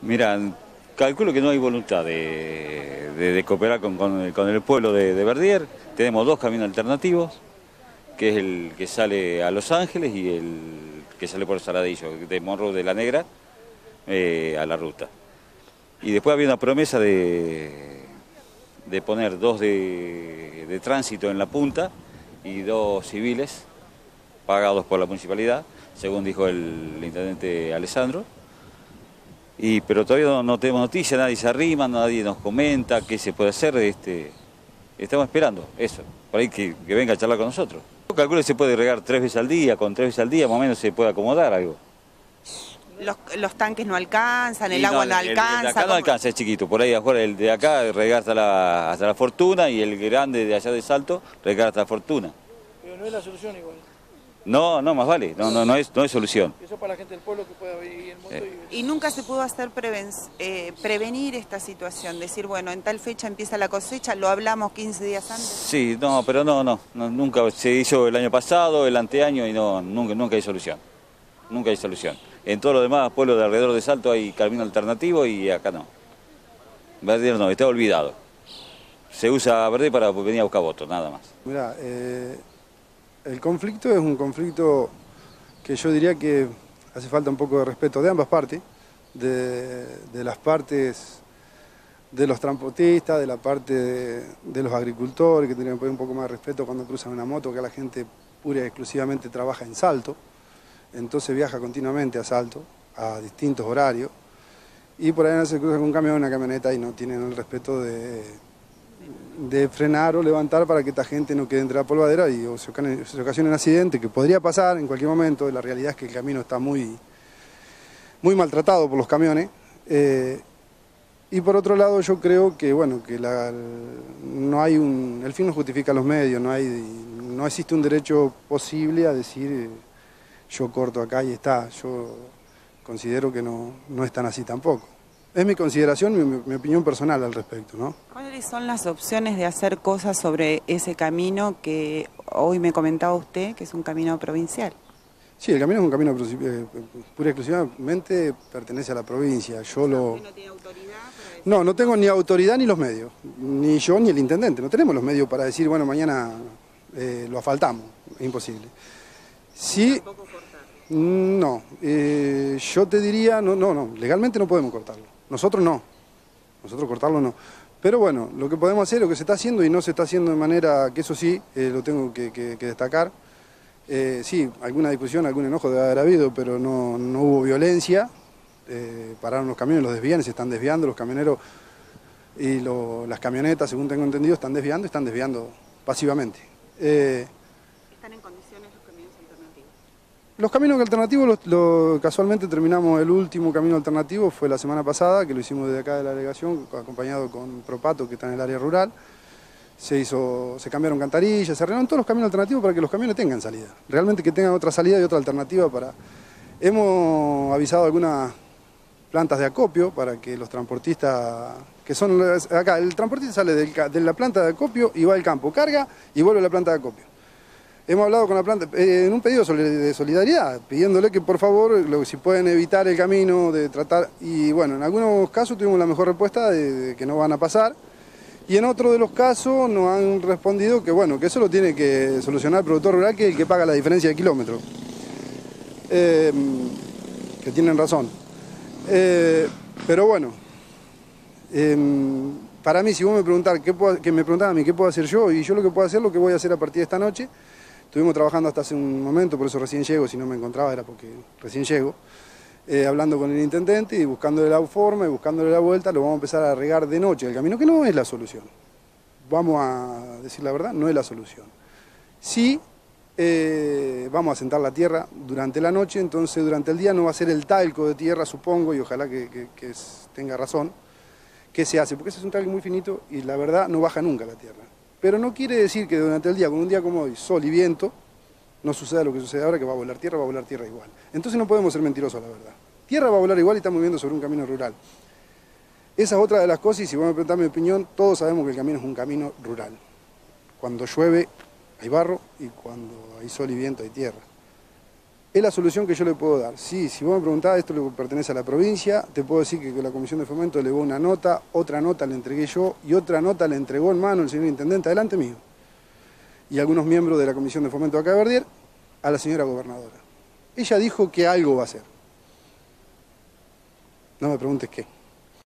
Mira, calculo que no hay voluntad de cooperar con el pueblo de Verdier. Tenemos dos caminos alternativos, que es el que sale a Los Ángeles y el que sale por Saladillo, de Morro de la Negra a la ruta. Y después había una promesa de poner dos de tránsito en la punta y dos civiles pagados por la municipalidad, según dijo el intendente Alessandro. Pero todavía no tenemos noticias, nadie se arrima, nadie nos comenta qué se puede hacer. Estamos esperando eso, por ahí que venga a charlar con nosotros. Yo calculo que se puede regar 3 veces al día, con 3 veces al día más o menos se puede acomodar algo. Los tanques no alcanzan, el agua no alcanza. El de acá no alcanza, es chiquito, por ahí afuera el de acá regar hasta la Fortuna y el grande de allá de Salto regar hasta la Fortuna. Pero no es la solución igual. No, más vale, no es solución. Eso para la gente del pueblo que pueda vivir el mundo. Y nunca se pudo hacer prevenir esta situación, decir, bueno, en tal fecha empieza la cosecha, lo hablamos 15 días antes. Sí, pero nunca se hizo el año pasado, el anteaño y nunca hay solución. Nunca hay solución. En todos los demás pueblos de alrededor de Salto hay camino alternativo y acá no. Verdier no, está olvidado. Se usa Verdier para venir a buscar votos, nada más. Mirá, el conflicto es un conflicto que yo diría que hace falta un poco de respeto de ambas partes, de las partes de los transportistas, de la parte de los agricultores, que tienen que poner un poco más de respeto cuando cruzan una moto, que la gente pura y exclusivamente trabaja en Salto, entonces viaja continuamente a Salto, a distintos horarios, y por ahí no se cruza con un camión o una camioneta y no tienen el respeto de frenar o levantar para que esta gente no quede entre la polvadera y se ocasione un accidente que podría pasar en cualquier momento. La realidad es que el camino está muy maltratado por los camiones. Y por otro lado yo creo que, bueno, que el fin no justifica los medios, no existe un derecho posible a decir yo corto acá y está. Yo considero que no es tan así tampoco. Es mi consideración, mi opinión personal al respecto, ¿no? ¿Cuáles son las opciones de hacer cosas sobre ese camino que hoy me comentaba usted, que es un camino provincial? Sí, el camino es un camino pura y exclusivamente pertenece a la provincia. ¿Usted no tiene autoridad para decir? No tengo ni autoridad ni los medios, ni yo ni el intendente. No tenemos los medios para decir, bueno, mañana lo asfaltamos, es imposible. Sí, ¿tampoco cortarlo? No, yo te diría, no, legalmente no podemos cortarlo. Nosotros cortarlo no. Pero bueno, lo que podemos hacer, lo que se está haciendo y no se está haciendo de manera que eso sí, lo tengo que destacar. Sí, alguna discusión, algún enojo debe haber habido, pero no hubo violencia. Pararon los camiones, los desvían, se están desviando, los camioneros y las camionetas, según tengo entendido, están desviando pasivamente. ¿Están en condiciones los caminos alternativos? Los caminos alternativos, casualmente terminamos el último camino alternativo, fue la semana pasada, que lo hicimos desde acá de la delegación, acompañado con Propato, que está en el área rural. Se cambiaron cantarillas, se arreglaron todos los caminos alternativos para que los camiones tengan salida. Realmente que tengan otra salida y otra alternativa para... Hemos avisado algunas plantas de acopio para que los transportistas, que son acá, el transportista sale de la planta de acopio y va al campo, carga y vuelve a la planta de acopio. Hemos hablado con la planta en un pedido de solidaridad, pidiéndole que por favor, si pueden evitar el camino, de tratar... Y bueno, en algunos casos tuvimos la mejor respuesta de que no van a pasar. Y en otro de los casos nos han respondido que bueno, que eso lo tiene que solucionar el productor rural, que es el que paga la diferencia de kilómetros. Que tienen razón. Pero bueno, para mí, si vos me preguntás, que me preguntás a mí qué puedo hacer yo, y yo lo que puedo hacer, lo que voy a hacer a partir de esta noche. Estuvimos trabajando hasta hace un momento, por eso recién llego, si no me encontraba era porque recién llego. Hablando con el intendente y buscándole la forma y buscándole la vuelta, lo vamos a empezar a regar de noche el camino, que no es la solución. Vamos a decir la verdad, no es la solución. Sí, vamos a sentar la tierra durante la noche, entonces durante el día no va a ser el talco de tierra, supongo, y ojalá que tenga razón, que se hace, porque ese es un talco muy finito y la verdad no baja nunca la tierra. Pero no quiere decir que durante el día, con un día como hoy, sol y viento, no suceda lo que sucede ahora, que va a volar tierra igual. Entonces no podemos ser mentirosos, la verdad. Tierra va a volar igual y estamos viviendo sobre un camino rural. Esa es otra de las cosas, y si vos me preguntás mi opinión, todos sabemos que el camino es un camino rural. Cuando llueve hay barro y cuando hay sol y viento hay tierra. Es la solución que yo le puedo dar. Sí, si vos me preguntás, esto le pertenece a la provincia, te puedo decir que la Comisión de Fomento elevó una nota, otra nota le entregué yo y otra nota le entregó en mano el señor Intendente, delante mío, y algunos miembros de la Comisión de Fomento acá de Verdier, a la señora gobernadora. Ella dijo que algo va a hacer. No me preguntes qué.